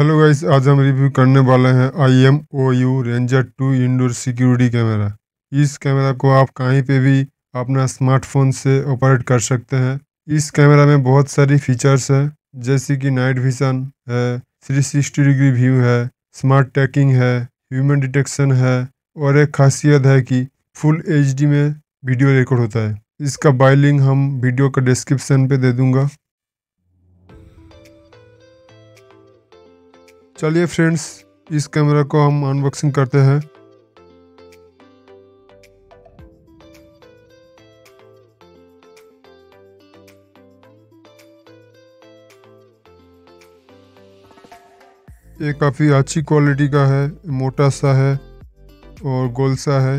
Hello guys, आज हम review करने वाले हैं IMOU ranger 2 indoor security camera. इस कैमरा को आप कहीं पे भी अपना स्मार्टफोन से ऑपरेट कर सकते हैं। इस कैमरा में बहुत सारी फीचर्स हैं, जैसे कि नाइट विजन है, 360 डिग्री व्यू है, स्मार्ट ट्रैकिंग है, ह्यूमन डिटेक्शन है और एक खासियत है कि फुल HD में वीडियो रिकॉर्ड होता है। इसका बाय लिंक हम वीडियो का डिस्क्रिप्शन पे दे दूंगा। चलिए फ्रेंड्स, इस कैमरा को हम अनबॉक्सिंग करते हैं। ये काफ़ी अच्छी क्वालिटी का है, मोटा सा है और गोल सा है।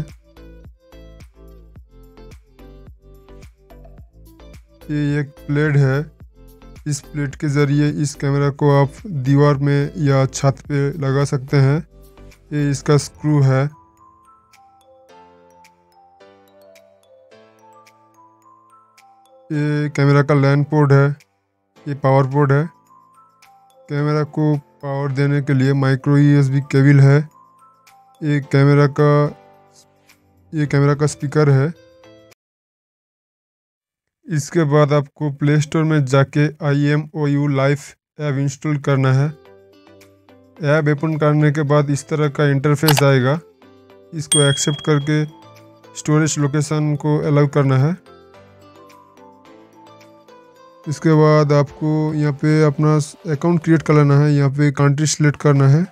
ये एक प्लेट है। इस प्लेट के ज़रिए इस कैमरा को आप दीवार में या छत पे लगा सकते हैं। ये इसका स्क्रू है। ये कैमरा का लैन पोर्ट है। ये पावर पोर्ट है। कैमरा को पावर देने के लिए माइक्रो USB केबल है। ये कैमरा का स्पीकर है। इसके बाद आपको प्ले स्टोर में जाके IMOU लाइफ ऐप इंस्टॉल करना है। ऐप ओपन करने के बाद इस तरह का इंटरफेस आएगा। इसको एक्सेप्ट करके स्टोरेज लोकेशन को अलाउ करना है। इसके बाद आपको यहाँ पे अपना अकाउंट क्रिएट कर लेना है। यहाँ पे कंट्री सिलेक्ट करना है।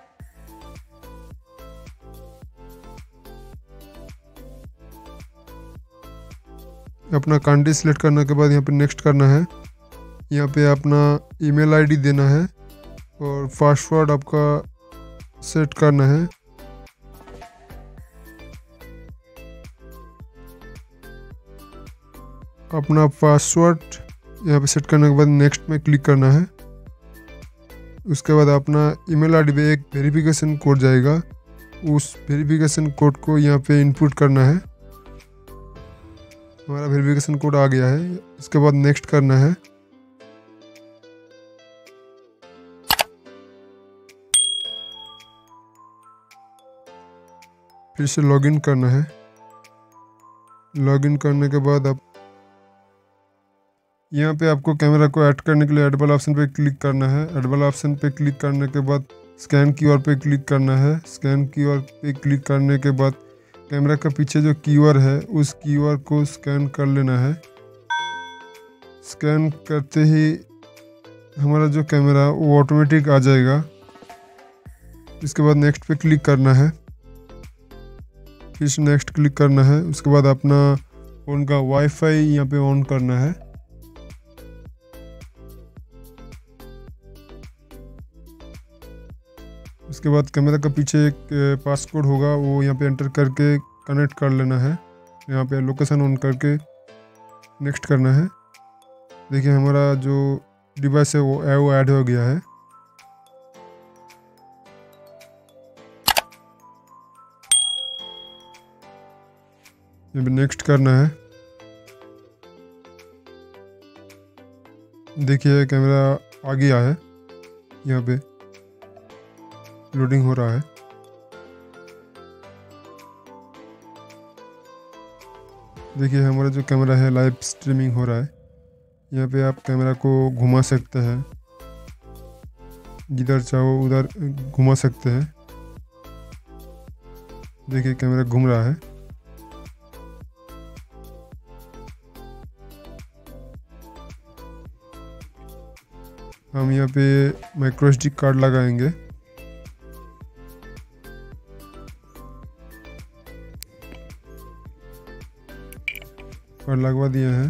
अपना कंट्री सिलेक्ट करने के बाद यहाँ पे नेक्स्ट करना है। यहाँ पे अपना ईमेल ID देना है और पासवर्ड आपका सेट करना है। अपना पासवर्ड यहाँ पे सेट करने के बाद नेक्स्ट में क्लिक करना है। उसके बाद अपना ईमेल ID पे एक वेरिफिकेशन कोड जाएगा। उस वेरिफिकेशन कोड को यहाँ पे इनपुट करना है। हमारा वेरिफिकेशन कोड आ गया है। इसके बाद नेक्स्ट करना है। फिर से लॉगिन करना है। लॉगिन करने के बाद आप यहाँ पे आपको कैमरा को ऐड करने के लिए ऐड वाला ऑप्शन पे क्लिक करना है। ऐड वाला ऑप्शन पे क्लिक करने के बाद स्कैन QR पे क्लिक करना है। स्कैन QR पे क्लिक करने के बाद कैमरा का पीछे जो QR है उस QR को स्कैन कर लेना है। स्कैन करते ही हमारा जो कैमरा वो ऑटोमेटिक आ जाएगा। इसके बाद नेक्स्ट पे क्लिक करना है। फिर से नेक्स्ट क्लिक करना है। उसके बाद अपना फ़ोन का वाईफाई यहाँ पे ऑन करना है। उसके बाद कैमरा का पीछे एक पासकोड होगा, वो यहाँ पे एंटर करके कनेक्ट कर लेना है। यहाँ पे लोकेशन ऑन करके नेक्स्ट करना है। देखिए हमारा जो डिवाइस है वो ऐड हो गया है। यहाँ पे नेक्स्ट करना है। देखिए कैमरा आ गया है। यहाँ पे लोडिंग हो रहा है। देखिए हमारा जो कैमरा है लाइव स्ट्रीमिंग हो रहा है। यहाँ पे आप कैमरा को घुमा सकते हैं, जिधर चाहो उधर घुमा सकते हैं। देखिए कैमरा घूम रहा है। हम यहाँ पे माइक्रो SD कार्ड लगाएंगे। और लगवा दिए हैं।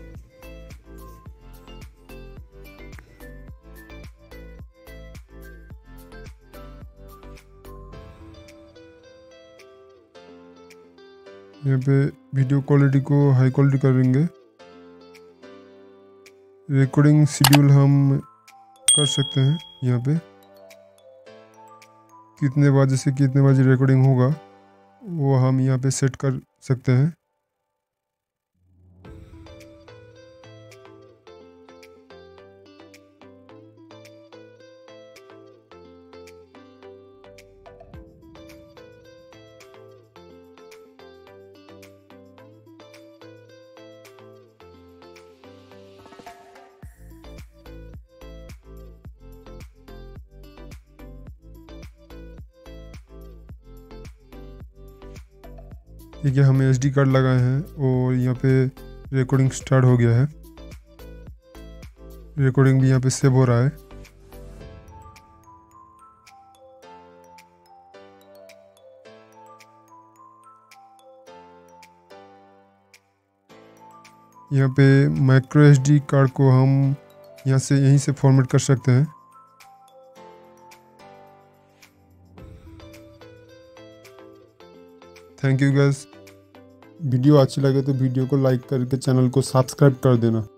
यहाँ पे वीडियो क्वालिटी को हाई क्वालिटी करेंगे। रिकॉर्डिंग शेड्यूल हम कर सकते हैं। यहाँ पे कितने बजे से कितने बजे रिकॉर्डिंग होगा वो हम यहाँ पे सेट कर सकते हैं। देखिए हम SD कार्ड लगाए हैं और यहाँ पे रिकॉर्डिंग स्टार्ट हो गया है। रिकॉर्डिंग भी यहाँ पे सेव हो रहा है। यहाँ पे माइक्रो SD कार्ड को हम यहीं से फॉर्मेट कर सकते हैं। Thank you guys. वीडियो अच्छी लगे तो वीडियो को लाइक करके चैनल को सब्सक्राइब कर देना।